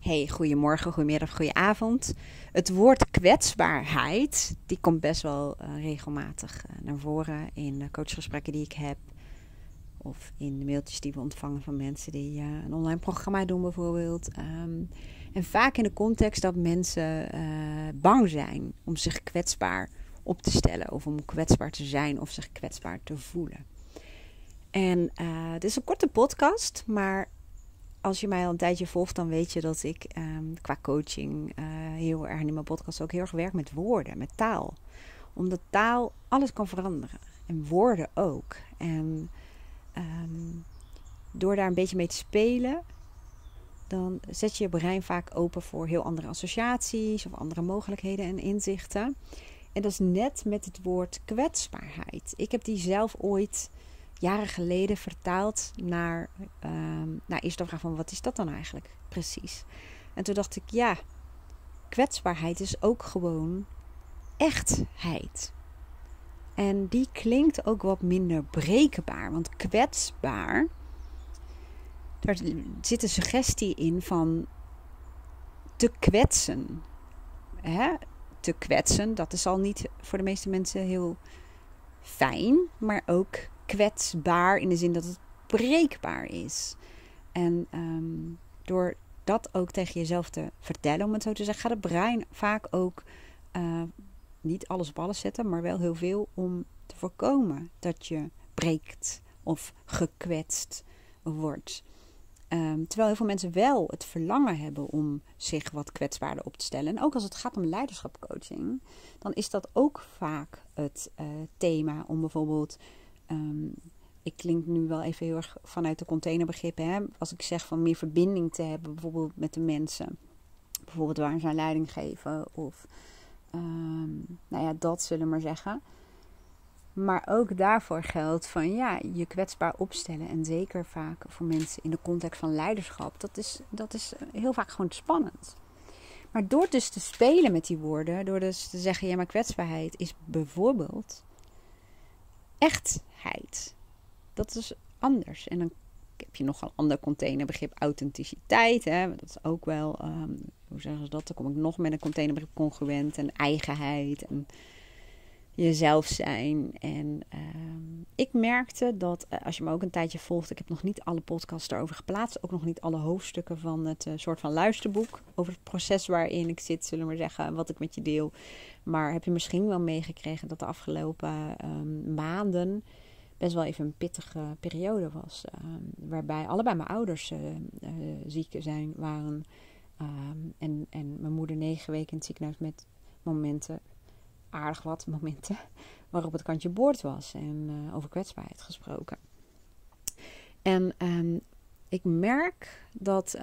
Hey, goedemorgen, goedemiddag, goedenavond. Het woord kwetsbaarheid, die komt best wel regelmatig naar voren in de coachgesprekken die ik heb. Of in de mailtjes die we ontvangen van mensen die een online programma doen bijvoorbeeld. En vaak in de context dat mensen bang zijn om zich kwetsbaar op te stellen. Of om kwetsbaar te zijn of zich kwetsbaar te voelen. En dit is een korte podcast, maar als je mij al een tijdje volgt, dan weet je dat ik qua coaching heel erg in mijn podcast ook heel erg werk met woorden, met taal. Omdat taal alles kan veranderen. En woorden ook. En door daar een beetje mee te spelen, dan zet je je brein vaak open voor heel andere associaties of andere mogelijkheden en inzichten. En dat is net met het woord kwetsbaarheid. Ik heb die zelf ooit jaren geleden vertaald naar eerst de vraag van wat is dat dan eigenlijk precies? En toen dacht ik, ja, kwetsbaarheid is ook gewoon echtheid. En die klinkt ook wat minder breekbaar. Want kwetsbaar, daar zit een suggestie in van te kwetsen. Te kwetsen, dat is al niet voor de meeste mensen heel fijn, maar ook kwetsbaar in de zin dat het breekbaar is. En door dat ook tegen jezelf te vertellen, om het zo te zeggen, gaat het brein vaak ook niet alles op alles zetten, maar wel heel veel om te voorkomen dat je breekt of gekwetst wordt. Terwijl heel veel mensen wel het verlangen hebben om zich wat kwetsbaarder op te stellen. En ook als het gaat om leiderschapscoaching, dan is dat ook vaak het thema om bijvoorbeeld... ik klink nu wel even heel erg vanuit de containerbegrippen. Hè? Als ik zeg van meer verbinding te hebben bijvoorbeeld met de mensen. Bijvoorbeeld waar ze aan leiding geven. Of dat zullen we maar zeggen. Maar ook daarvoor geldt van je kwetsbaar opstellen. En zeker vaak voor mensen in de context van leiderschap. Dat is heel vaak gewoon spannend. Maar door dus te spelen met die woorden. Door dus te zeggen, maar kwetsbaarheid is bijvoorbeeld echtheid. Dat is anders. En dan heb je nog een ander containerbegrip, authenticiteit. Hè? Dat is ook wel, hoe zeggen ze dat? Dan kom ik nog met een containerbegrip congruent en eigenheid en jezelf zijn. En ik merkte dat, als je me ook een tijdje volgt, ik heb nog niet alle podcasts erover geplaatst, ook nog niet alle hoofdstukken van het soort van luisterboek over het proces waarin ik zit, zullen we maar zeggen, wat ik met je deel. Maar heb je misschien wel meegekregen dat de afgelopen maanden best wel even een pittige periode was. Waarbij allebei mijn ouders ziek waren. En mijn moeder 9 weken in het ziekenhuis met aardig wat momenten, waarop het kantje boord was. En over kwetsbaarheid gesproken. En ik merk dat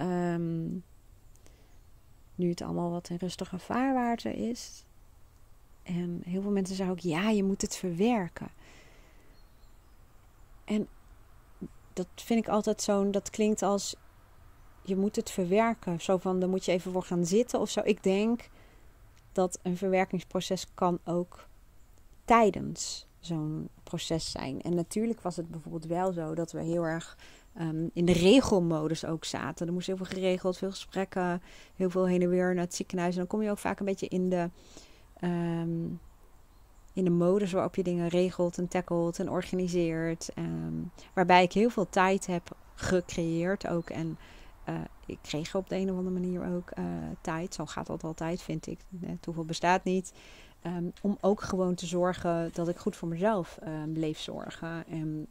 nu het allemaal wat in rustige vaarwater is. En heel veel mensen zeggen ook, je moet het verwerken. En dat vind ik altijd dat klinkt als, je moet het verwerken. Zo van, daar moet je even voor gaan zitten of zo. Ik denk dat een verwerkingsproces kan ook tijdens zo'n proces zijn. En natuurlijk was het bijvoorbeeld wel zo dat we heel erg in de regelmodus ook zaten. Er moest heel veel geregeld, veel gesprekken, heel veel heen en weer naar het ziekenhuis. En dan kom je ook vaak een beetje in de modus waarop je dingen regelt en tackelt en organiseert. Waarbij ik heel veel tijd heb gecreëerd ook. En ik kreeg op de een of andere manier ook tijd. Zo gaat dat altijd, vind ik. Toeval bestaat niet. Om ook gewoon te zorgen dat ik goed voor mezelf bleef zorgen. En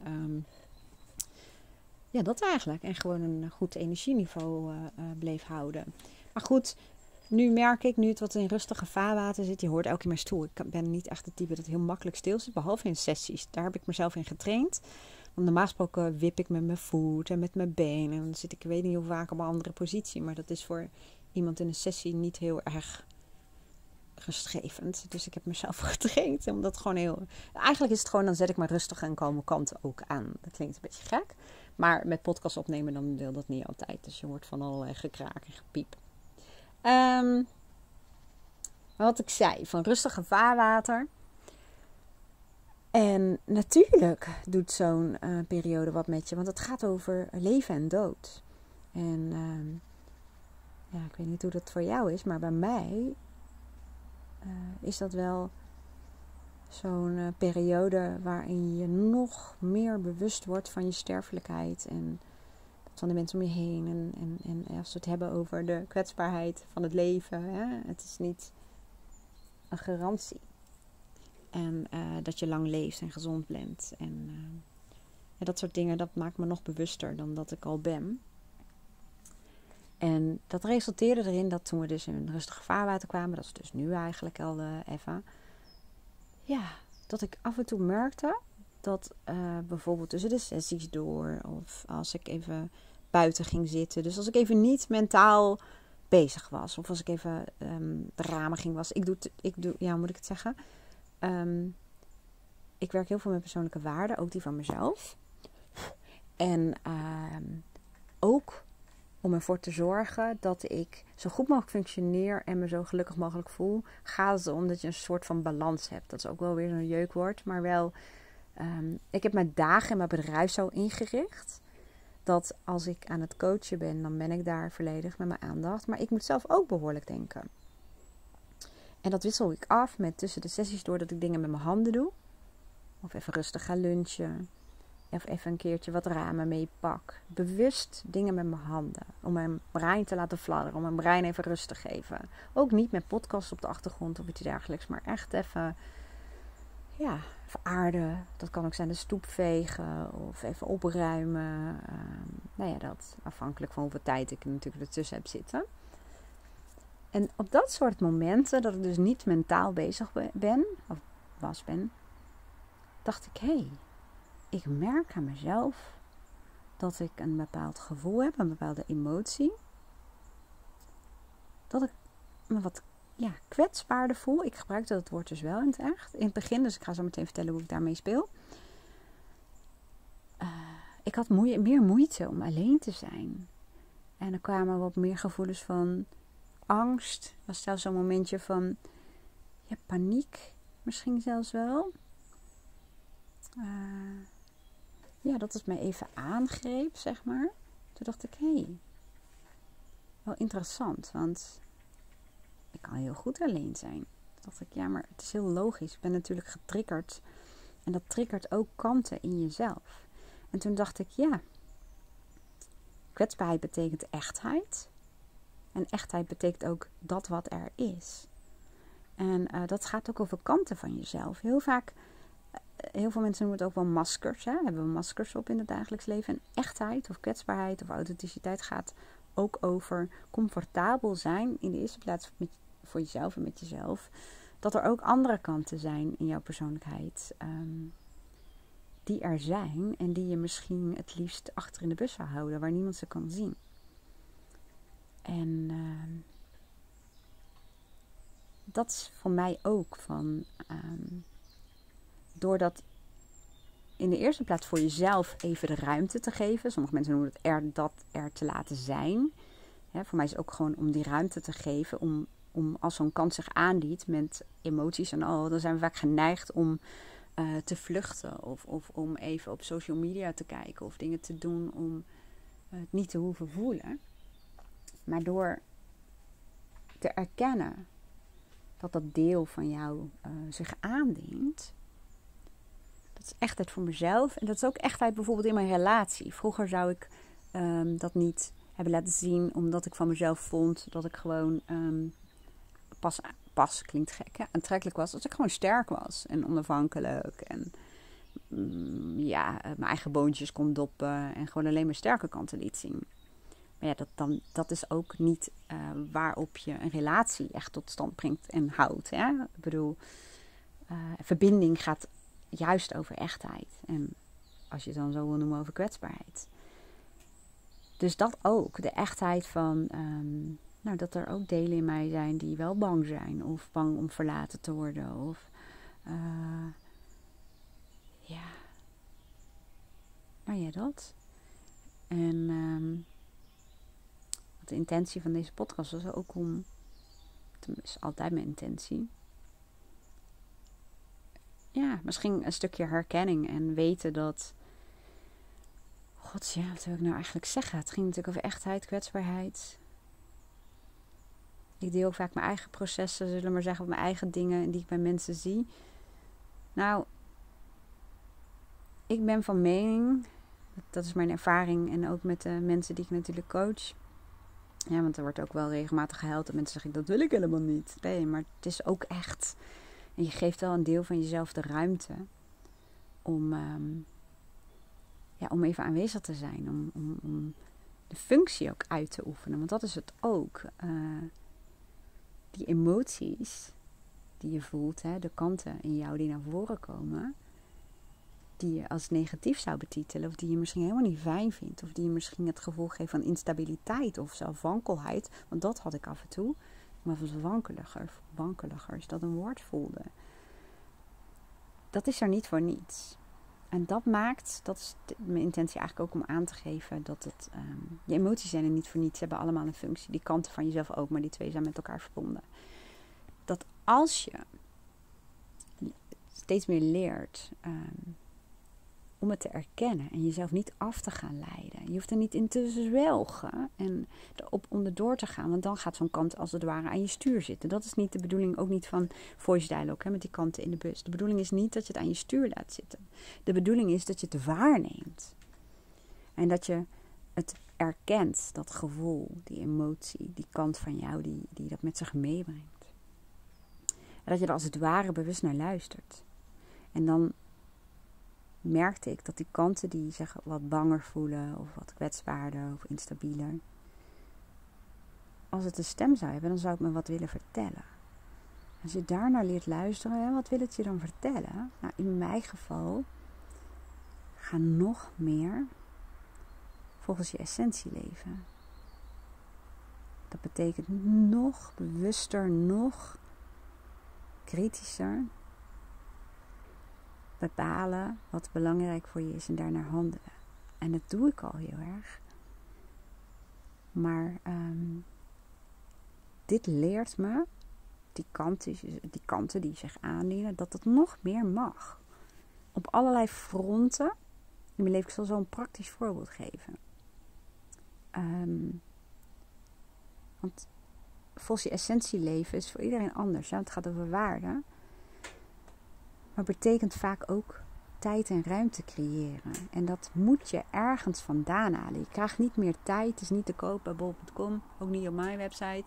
dat eigenlijk. En gewoon een goed energieniveau bleef houden. Maar goed, nu merk ik, nu het wat in rustige vaarwater zit. Je hoort ook in mijn stoel. Ik ben niet echt het type dat heel makkelijk stil zit. Behalve in sessies. Daar heb ik mezelf in getraind. Want normaal gesproken wip ik met mijn voet en met mijn been. En dan zit ik, weet niet hoe vaak, op een andere positie. Maar dat is voor iemand in een sessie niet heel erg gestrevend. Dus ik heb mezelf getraind. Omdat gewoon eigenlijk is het gewoon, dan zet ik maar rustig en kalme kanten ook aan. Dat klinkt een beetje gek. Maar met podcast opnemen, dan wil dat niet altijd. Dus je hoort van allerlei gekraak en gepiep. Maar wat ik zei, van rustige vaarwater. En natuurlijk doet zo'n periode wat met je. Want het gaat over leven en dood. En ja, ik weet niet hoe dat voor jou is, maar bij mij is dat wel zo'n periode waarin je nog meer bewust wordt van je sterfelijkheid en van de mensen om je heen. En als we het hebben over de kwetsbaarheid van het leven, hè, het is niet een garantie. En dat je lang leeft en gezond bent. En dat soort dingen, dat maakt me nog bewuster dan dat ik al ben. En dat resulteerde erin dat toen we dus in een rustig vaarwater kwamen, dat is dus nu eigenlijk al even, ja, dat ik af en toe merkte dat bijvoorbeeld tussen de sessies door, of als ik even buiten ging zitten, dus als ik even niet mentaal bezig was, of als ik even de ramen ging wassen, ik doe, ja, hoe moet ik het zeggen? Ik werk heel veel met persoonlijke waarden, ook die van mezelf. En ook om ervoor te zorgen dat ik zo goed mogelijk functioneer en me zo gelukkig mogelijk voel, gaat het om dat je een soort van balans hebt. Dat is ook wel weer zo'n jeukwoord, maar wel, ik heb mijn dagen en mijn bedrijf zo ingericht dat als ik aan het coachen ben, dan ben ik daar volledig met mijn aandacht. Maar ik moet zelf ook behoorlijk denken. En dat wissel ik af met tussen de sessies door dat ik dingen met mijn handen doe. Of even rustig ga lunchen. Of even een keertje wat ramen meepak. Bewust dingen met mijn handen. Om mijn brein te laten fladderen. Om mijn brein even rust te geven. Ook niet met podcast op de achtergrond of iets dergelijks. Maar echt even, ja, even aarden. Dat kan ook zijn de stoep vegen. Of even opruimen. Nou ja, dat afhankelijk van hoeveel tijd ik natuurlijk ertussen heb zitten. En op dat soort momenten, dat ik dus niet mentaal bezig ben, of ben, dacht ik, hé, ik merk aan mezelf dat ik een bepaald gevoel heb, een bepaalde emotie. Dat ik me wat kwetsbaarder voel. Ik gebruikte dat woord dus wel in het echt. In het begin, dus ik ga zo meteen vertellen hoe ik daarmee speel. Ik had meer moeite om alleen te zijn. En er kwamen wat meer gevoelens van angst. Er was zelfs zo'n momentje van paniek. Misschien zelfs wel. Dat het mij even aangreep, zeg maar. Toen dacht ik, wel interessant. Want ik kan heel goed alleen zijn. Toen dacht ik, maar het is heel logisch. Ik ben natuurlijk getriggerd. En dat triggert ook kanten in jezelf. En toen dacht ik, kwetsbaarheid betekent echtheid. En echtheid betekent ook dat wat er is. En dat gaat ook over kanten van jezelf. Heel veel mensen noemen het ook wel maskers. Hè? Hebben we maskers op in het dagelijks leven. En echtheid of kwetsbaarheid of authenticiteit gaat ook over comfortabel zijn. In de eerste plaats voor jezelf en met jezelf. Dat er ook andere kanten zijn in jouw persoonlijkheid. Die er zijn. En die je misschien het liefst achter in de bus zou houden. Waar niemand ze kan zien. En dat is voor mij ook van door dat in de eerste plaats voor jezelf even de ruimte te geven. Sommige mensen noemen het er te laten zijn. Ja, voor mij is het ook gewoon om die ruimte te geven. Om als zo'n kant zich aandient met emoties en al. Dan zijn we vaak geneigd om te vluchten. Of om even op social media te kijken. Of dingen te doen om het niet te hoeven voelen. Maar door te erkennen dat dat deel van jou zich aandient. Dat is echtheid voor mezelf. En dat is ook echtheid bijvoorbeeld in mijn relatie. Vroeger zou ik dat niet hebben laten zien. Omdat ik van mezelf vond dat ik gewoon pas klinkt gek, hè? Aantrekkelijk was. Als ik gewoon sterk was. En onafhankelijk. En mijn eigen boontjes kon doppen. En gewoon alleen mijn sterke kanten liet zien. Maar dat is ook niet waarop je een relatie echt tot stand brengt en houdt. Hè? Ik bedoel, verbinding gaat juist over echtheid. En als je het dan zo wil noemen, over kwetsbaarheid. Dus dat ook. De echtheid van dat er ook delen in mij zijn die wel bang zijn. Of bang om verlaten te worden. Of dat. En de intentie van deze podcast was ook om, dat is altijd mijn intentie, misschien een stukje herkenning en weten dat, wat wil ik nou eigenlijk zeggen? Het ging natuurlijk over echtheid, kwetsbaarheid. Ik deel ook vaak mijn eigen processen, zullen we maar zeggen, of mijn eigen dingen die ik bij mensen zie. Nou, ik ben van mening, dat is mijn ervaring en ook met de mensen die ik natuurlijk coach. Ja, want er wordt ook wel regelmatig gehuild en mensen zeggen, dat wil ik helemaal niet. Nee, maar het is ook echt. En je geeft wel een deel van jezelf de ruimte om even aanwezig te zijn. Om de functie ook uit te oefenen. Want dat is het ook. Die emoties die je voelt, hè, de kanten in jou die naar voren komen, die je als negatief zou betitelen, of die je misschien helemaal niet fijn vindt, of die je misschien het gevoel geeft van instabiliteit of zelf wankelheid, want dat had ik af en toe, maar was wankeliger, is dat een woord voelde. Dat is er niet voor niets. En dat maakt, dat is mijn intentie eigenlijk ook om aan te geven, dat je emoties zijn er niet voor niets, ze hebben allemaal een functie, die kanten van jezelf ook, maar die twee zijn met elkaar verbonden. Dat als je steeds meer leert om het te erkennen en jezelf niet af te gaan leiden. Je hoeft er niet in te zwelgen en erop onderdoor te gaan, want dan gaat zo'n kant als het ware aan je stuur zitten. Dat is niet de bedoeling, ook niet van voice dialogue, hè, met die kanten in de bus. De bedoeling is niet dat je het aan je stuur laat zitten. De bedoeling is dat je het waarneemt. En dat je het erkent, dat gevoel, die emotie, die kant van jou die dat met zich meebrengt. En dat je er als het ware bewust naar luistert. En dan merkte ik dat die kanten die zich wat banger voelen, of wat kwetsbaarder, of instabieler, als het een stem zou hebben, dan zou ik me wat willen vertellen. Als je daarnaar leert luisteren, wat wil het je dan vertellen? Nou, in mijn geval, ga nog meer volgens je essentie leven. Dat betekent nog bewuster, nog kritischer bepalen wat belangrijk voor je is en daarnaar handelen. En dat doe ik al heel erg. Maar dit leert me, die kanten die zich aandienen, dat het nog meer mag. Op allerlei fronten. In mijn leven, ik zal zo een praktisch voorbeeld geven. Want volgens je essentie leven is voor iedereen anders. Ja? Het gaat over waarden. Maar betekent vaak ook tijd en ruimte creëren. En dat moet je ergens vandaan halen. Je krijgt niet meer tijd. Het is niet te koop bij bol.com. Ook niet op mijn website.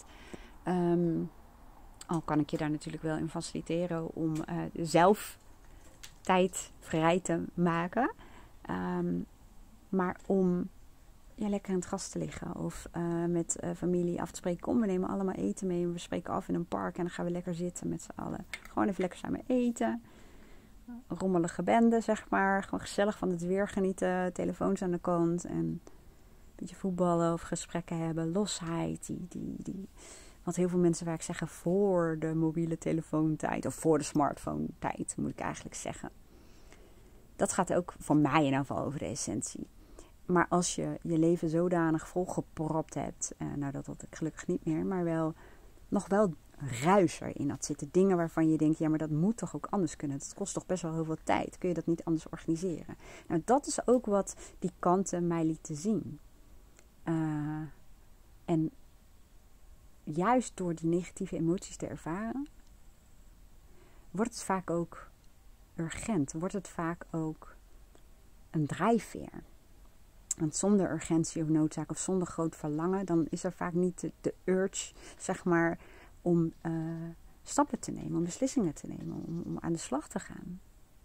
Al kan ik je daar natuurlijk wel in faciliteren om zelf tijd vrij te maken. Maar om lekker in het gras te liggen. Of met familie af te spreken. Kom, we nemen allemaal eten mee. We spreken af in een park. En dan gaan we lekker zitten met z'n allen. Gewoon even lekker samen eten. Rommelige bende, zeg maar. Gewoon gezellig van het weer genieten. Telefoons aan de kant. En een beetje voetballen of gesprekken hebben. Losheid. Wat heel veel mensen vaak zeggen voor de mobiele telefoontijd. Of voor de smartphone tijd, moet ik eigenlijk zeggen. Dat gaat ook voor mij in ieder geval over de essentie. Maar als je je leven zodanig volgepropt hebt. Dat ik gelukkig niet meer. Maar nog wel ruis erin had zitten. Dingen waarvan je denkt, ja, maar dat moet toch ook anders kunnen. Dat kost toch best wel heel veel tijd. Kun je dat niet anders organiseren? Nou, dat is ook wat die kanten mij lieten zien. En juist door die negatieve emoties te ervaren, wordt het vaak ook urgent. Wordt het vaak ook een drijfveer. Want zonder urgentie of noodzaak of zonder groot verlangen, dan is er vaak niet de urge, zeg maar, om stappen te nemen, om beslissingen te nemen, om aan de slag te gaan.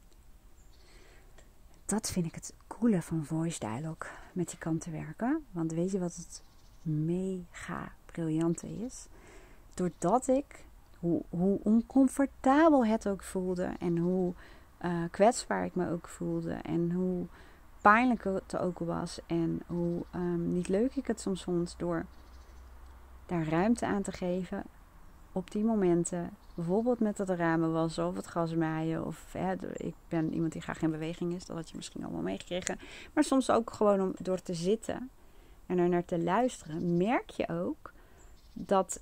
Dat vind ik het coole van voice dialogue, met die kanten werken. Want weet je wat het mega briljante is? Doordat ik, hoe oncomfortabel het ook voelde en hoe kwetsbaar ik me ook voelde en hoe pijnlijk het ook was en hoe niet leuk ik het soms vond, door daar ruimte aan te geven op die momenten, bijvoorbeeld met het ramen wassen of het gras maaien, of ik ben iemand die graag in beweging is, dat had je misschien allemaal meegekregen, maar soms ook gewoon om door te zitten en er naar te luisteren, merk je ook dat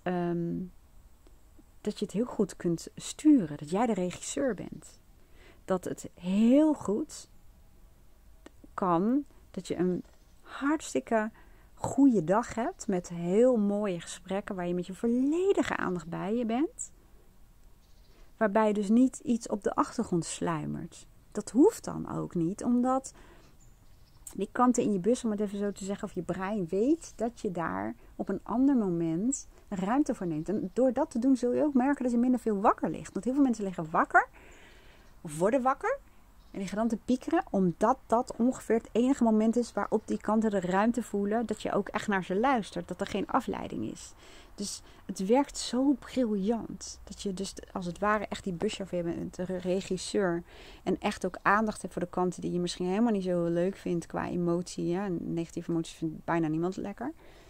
je het heel goed kunt sturen, dat jij de regisseur bent, dat het heel goed kan, dat je een hartstikke goede dag hebt met heel mooie gesprekken waar je met je volledige aandacht bij je bent. Waarbij dus niet iets op de achtergrond sluimert. Dat hoeft dan ook niet, omdat die kanten in je bus, om het even zo te zeggen, of je brein weet dat je daar op een ander moment ruimte voor neemt. En door dat te doen zul je ook merken dat je minder veel wakker ligt. Want heel veel mensen liggen wakker, of worden wakker, en die gaan dan te piekeren, omdat dat ongeveer het enige moment is waarop die kanten de ruimte voelen dat je ook echt naar ze luistert. Dat er geen afleiding is. Dus het werkt zo briljant. Dat je dus als het ware echt die buschauffeur bent, de regisseur. En echt ook aandacht hebt voor de kanten die je misschien helemaal niet zo leuk vindt qua emotie. Ja? Negatieve emoties vindt bijna niemand lekker.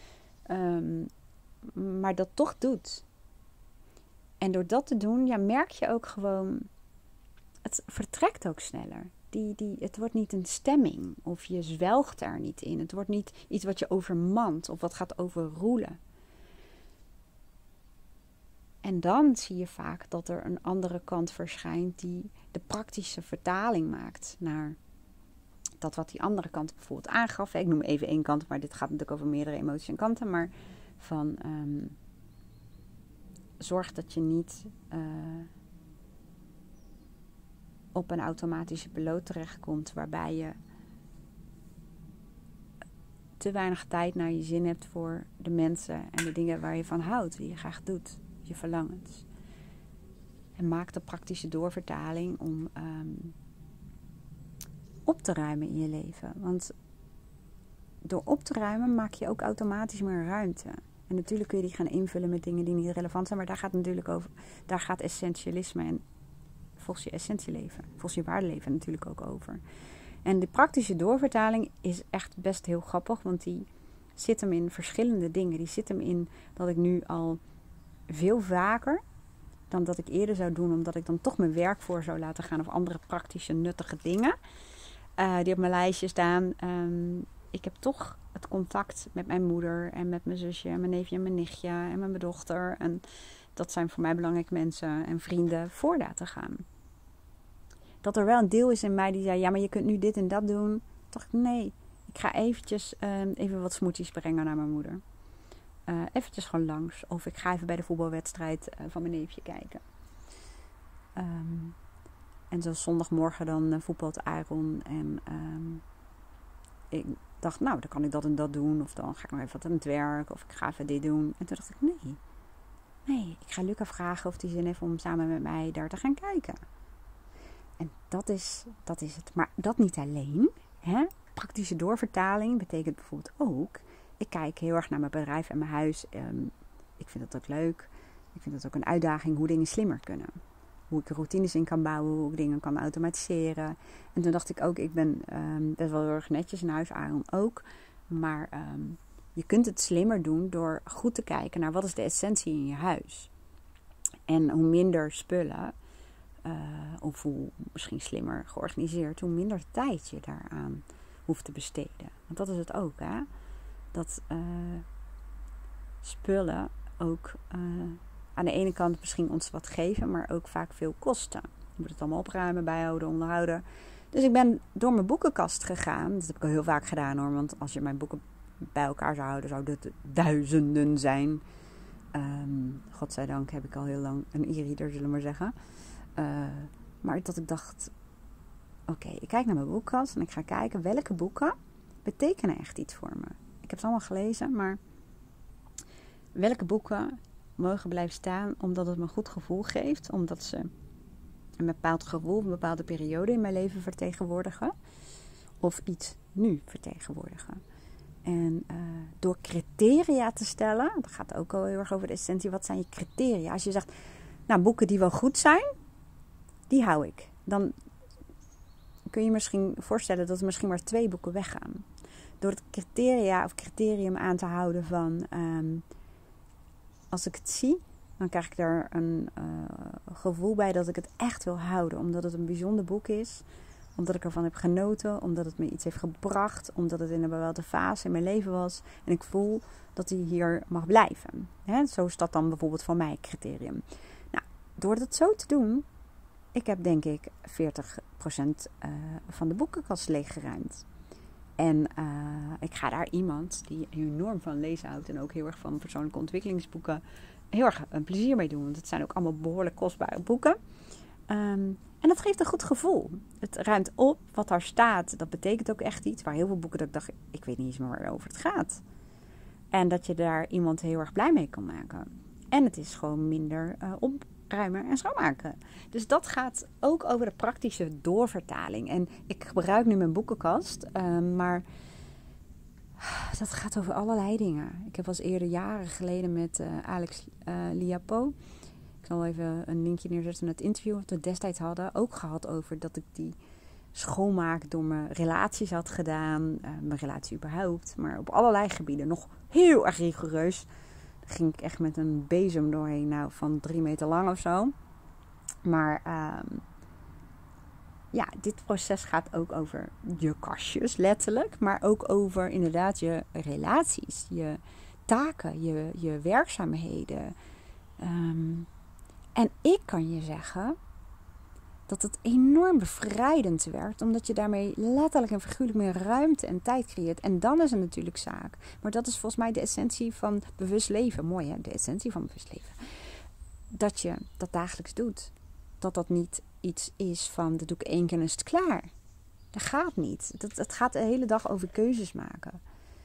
Maar dat toch doet. En door dat te doen, ja, merk je ook gewoon, het vertrekt ook sneller. Het wordt niet een stemming. Of je zwelgt er niet in. Het wordt niet iets wat je overmand. Of wat gaat overroelen. En dan zie je vaak dat er een andere kant verschijnt die de praktische vertaling maakt naar dat wat die andere kant bijvoorbeeld aangaf. Ik noem even één kant, maar dit gaat natuurlijk over meerdere emoties en kanten. Maar van zorg dat je niet op een automatische piloot terechtkomt waarbij je te weinig tijd naar je zin hebt voor de mensen en de dingen waar je van houdt, die je graag doet, je verlangens. En maak de praktische doorvertaling om op te ruimen in je leven. Want door op te ruimen maak je ook automatisch meer ruimte. En natuurlijk kun je die gaan invullen met dingen die niet relevant zijn, maar daar gaat natuurlijk over. Daar gaat essentialisme en volgens je essentieleven, volgens je waardeleven natuurlijk ook over. En de praktische doorvertaling is echt best heel grappig, want die zit hem in verschillende dingen. Die zit hem in dat ik nu al veel vaker dan dat ik eerder zou doen, omdat ik dan toch mijn werk voor zou laten gaan of andere praktische nuttige dingen die op mijn lijstje staan. Ik heb toch het contact met mijn moeder en met mijn zusje en mijn neefje en mijn nichtje en met mijn dochter. En dat zijn voor mij belangrijke mensen en vrienden voor laten gaan. Dat er wel een deel is in mij die zei, ja, maar je kunt nu dit en dat doen. Toen dacht ik, nee, ik ga eventjes even wat smoothies brengen naar mijn moeder. Eventjes gewoon langs. Of ik ga even bij de voetbalwedstrijd van mijn neefje kijken. En zo zondagmorgen dan voetbalt Aaron. En ik dacht, nou, dan kan ik dat en dat doen. Of dan ga ik nog even wat aan het werk. Of ik ga even dit doen. En toen dacht ik, nee, ik ga Luca vragen of hij zin heeft om samen met mij daar te gaan kijken. En dat is het. Maar dat niet alleen. Hè? Praktische doorvertaling betekent bijvoorbeeld ook, ik kijk heel erg naar mijn bedrijf en mijn huis. Ik vind dat ook leuk. Ik vind dat ook een uitdaging hoe dingen slimmer kunnen. Hoe ik routines in kan bouwen, hoe ik dingen kan automatiseren. En toen dacht ik ook, ik ben best wel heel erg netjes in huis, Aaron ook. Maar je kunt het slimmer doen door goed te kijken naar wat is de essentie in je huis. En hoe minder spullen, of hoe misschien slimmer georganiseerd, hoe minder tijd je daaraan hoeft te besteden. Want dat is het ook, hè. Dat spullen ook aan de ene kant misschien ons wat geven, maar ook vaak veel kosten. Je moet het allemaal opruimen, bijhouden, onderhouden. Dus ik ben door mijn boekenkast gegaan. Dat heb ik al heel vaak gedaan hoor. Want als je mijn boeken bij elkaar zou houden, zou het duizenden zijn. Godzijdank heb ik al heel lang een e-reader, zullen we maar zeggen. Maar dat ik dacht, oké, ik kijk naar mijn boekenkast en ik ga kijken welke boeken betekenen echt iets voor me. Ik heb het allemaal gelezen, maar welke boeken mogen blijven staan omdat het me een goed gevoel geeft. Omdat ze een bepaald gevoel, een bepaalde periode in mijn leven vertegenwoordigen. Of iets nu vertegenwoordigen. En door criteria te stellen, dat gaat ook al heel erg over de essentie. Wat zijn je criteria? Als je zegt, nou, boeken die wel goed zijn, die hou ik. Dan kun je misschien voorstellen dat er misschien maar 2 boeken weggaan. Door het criteria of criterium aan te houden van, als ik het zie, dan krijg ik daar een gevoel bij dat ik het echt wil houden. Omdat het een bijzonder boek is. Omdat ik ervan heb genoten. Omdat het me iets heeft gebracht. Omdat het in een bepaalde fase in mijn leven was. En ik voel dat hij hier mag blijven. Hè? Zo is dat dan bijvoorbeeld voor mij criterium. Nou, door dat zo te doen, ik heb denk ik 40% van de boekenkast leeggeruimd. En ik ga daar iemand die enorm van lezen houdt en ook heel erg van persoonlijke ontwikkelingsboeken heel erg een plezier mee doen. Want het zijn ook allemaal behoorlijk kostbare boeken. En dat geeft een goed gevoel. Het ruimt op wat daar staat. Dat betekent ook echt iets. Waar heel veel boeken dat ik dacht, ik weet niet eens meer waarover het gaat. En dat je daar iemand heel erg blij mee kan maken. En het is gewoon minder opruimen en schoonmaken. Dus dat gaat ook over de praktische doorvertaling. En ik gebruik nu mijn boekenkast. Maar dat gaat over allerlei dingen. Ik heb al eens eerder jaren geleden met Alex Liapo. Ik zal even een linkje neerzetten in het interview wat we destijds hadden. Ook gehad over dat ik die schoonmaak door mijn relaties had gedaan. Mijn relatie überhaupt. Maar op allerlei gebieden. Nog heel erg rigoureus. Daar ging ik echt met een bezem doorheen. Nou, van 3 meter lang of zo. Maar ja, dit proces gaat ook over je kastjes, letterlijk. Maar ook over inderdaad je relaties. Je taken, je werkzaamheden. En ik kan je zeggen dat het enorm bevrijdend werkt. Omdat je daarmee letterlijk en figuurlijk meer ruimte en tijd creëert. En dan is het natuurlijk zaak. Maar dat is volgens mij de essentie van bewust leven. Mooi hè, de essentie van bewust leven. Dat je dat dagelijks doet. Dat niet iets is van, dat doe ik 1 keer en is het klaar. Dat gaat niet. Het gaat de hele dag over keuzes maken.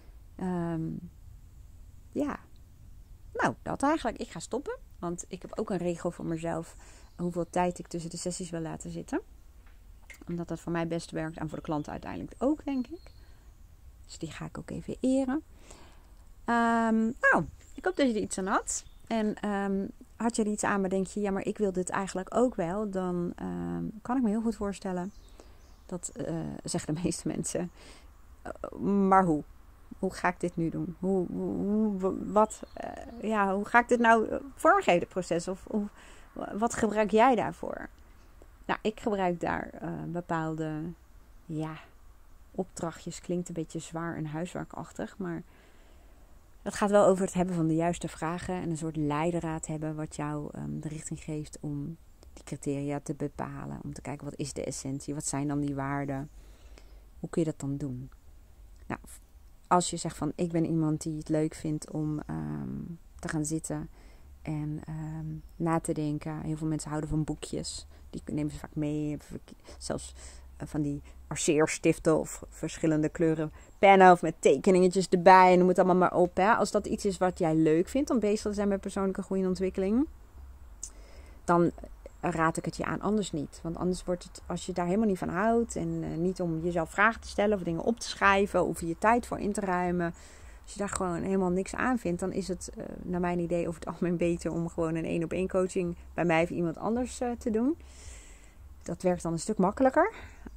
Ja. Nou, dat eigenlijk. Ik ga stoppen. Want ik heb ook een regel voor mezelf. Hoeveel tijd ik tussen de sessies wil laten zitten. Omdat dat voor mij best werkt. En voor de klanten uiteindelijk ook, denk ik. Dus die ga ik ook even eren. Nou, ik hoop dat je er iets aan had. En had je er iets aan, maar denk je, ja, maar ik wil dit eigenlijk ook wel. Dan kan ik me heel goed voorstellen. Dat zeggen de meeste mensen. Maar hoe? Hoe ga ik dit nu doen? Hoe ga ik dit nou vormgeven, het proces? Of wat gebruik jij daarvoor? Nou, ik gebruik daar bepaalde opdrachtjes. Klinkt een beetje zwaar en huiswerkachtig, maar het gaat wel over het hebben van de juiste vragen en een soort leidraad hebben wat jou de richting geeft om die criteria te bepalen. Om te kijken, wat is de essentie? Wat zijn dan die waarden? Hoe kun je dat dan doen? Nou, als je zegt van, ik ben iemand die het leuk vindt om te gaan zitten en na te denken. Heel veel mensen houden van boekjes. Die nemen ze vaak mee. Zelfs van die arceerstiften of verschillende kleuren pennen of met tekeningetjes erbij. En noem het allemaal maar op. Hè. Als dat iets is wat jij leuk vindt om bezig te zijn met persoonlijke groei en ontwikkeling, dan raad ik het je aan. Anders niet. Want anders wordt het, als je daar helemaal niet van houdt en niet om jezelf vragen te stellen of dingen op te schrijven of je tijd voor in te ruimen. Als je daar gewoon helemaal niks aan vindt, dan is het naar mijn idee over het algemeen beter om gewoon een 1-op-1 coaching bij mij of iemand anders te doen. Dat werkt dan een stuk makkelijker.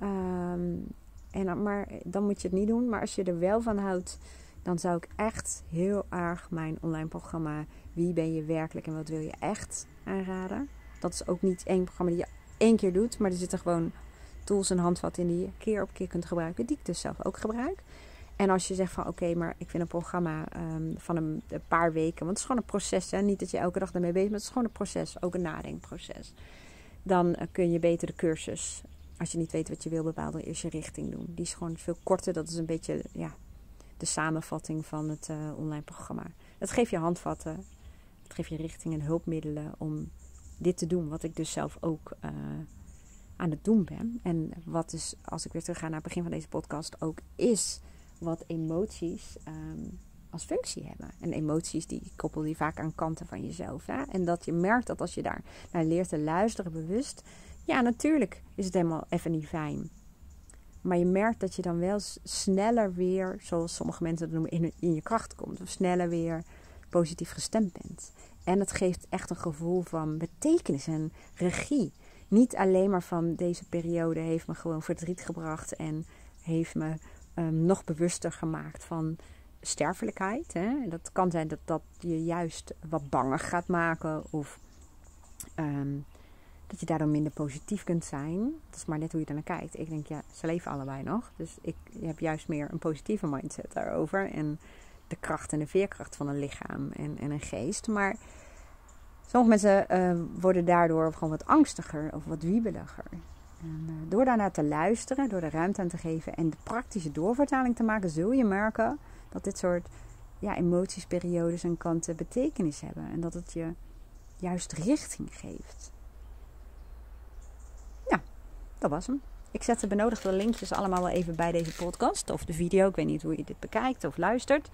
Maar dan moet je het niet doen. Maar als je er wel van houdt, dan zou ik echt heel erg mijn online programma Wie ben je werkelijk en wat wil je echt aanraden. Dat is ook niet één programma die je 1 keer doet, maar er zitten gewoon tools en handvatten in die je keer op keer kunt gebruiken, die ik dus zelf ook gebruik. En als je zegt van oké, maar ik vind een programma van een paar weken, want het is gewoon een proces, hè? Niet dat je elke dag daarmee bezig bent, het is gewoon een proces, ook een nadenkproces. Dan kun je beter de cursus, als je niet weet wat je wil bepalen, eerst je richting doen. Die is gewoon veel korter, dat is een beetje de samenvatting van het online programma. Het geeft je handvatten, het geeft je richting en hulpmiddelen om dit te doen, wat ik dus zelf ook aan het doen ben. En wat dus, als ik weer terug ga naar het begin van deze podcast, ook is wat emoties als functie hebben. En emoties, die koppel je vaak aan kanten van jezelf. Hè? En dat je merkt dat als je daar naar leert te luisteren bewust, ja, natuurlijk is het helemaal even niet fijn. Maar je merkt dat je dan wel sneller weer, zoals sommige mensen dat noemen, in je kracht komt. Of sneller weer positief gestemd bent. En het geeft echt een gevoel van betekenis en regie. Niet alleen maar van deze periode heeft me gewoon verdriet gebracht en heeft me nog bewuster gemaakt van sterfelijkheid. Hè? Dat kan zijn dat je juist wat banger gaat maken of dat je daardoor minder positief kunt zijn. Dat is maar net hoe je er naar kijkt. Ik denk, ja, ze leven allebei nog. Dus ik heb juist meer een positieve mindset daarover. En de kracht en de veerkracht van een lichaam en een geest. Maar sommige mensen worden daardoor gewoon wat angstiger of wat wiebeliger. En door daarnaar te luisteren, door de ruimte aan te geven en de praktische doorvertaling te maken, zul je merken dat dit soort emoties, periodes en kanten betekenis hebben. En dat het je juist richting geeft. Ja, dat was hem. Ik zet de benodigde linkjes allemaal wel even bij deze podcast of de video. Ik weet niet hoe je dit bekijkt of luistert.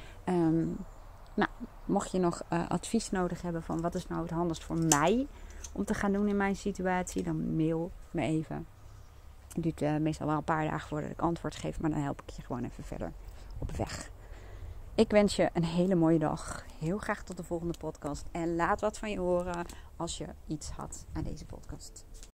Mocht je nog advies nodig hebben van wat is nou het handigst voor mij om te gaan doen in mijn situatie, dan mail me even. Het duurt meestal wel een paar dagen voordat ik antwoord geef, maar dan help ik je gewoon even verder op weg. Ik wens je een hele mooie dag. Heel graag tot de volgende podcast. En laat wat van je horen als je iets had aan deze podcast.